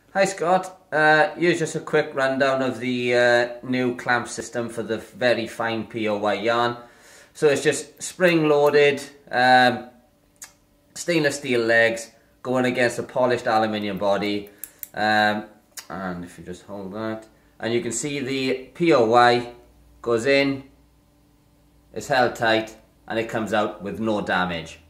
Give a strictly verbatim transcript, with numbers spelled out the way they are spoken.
Hi Scott, uh, here's just a quick rundown of the uh, new clamp system for the very fine P O Y yarn. So it's just spring loaded, um, stainless steel legs going against a polished aluminium body, um, and if you just hold that, and you can see the P O Y goes in, it's held tight, and it comes out with no damage.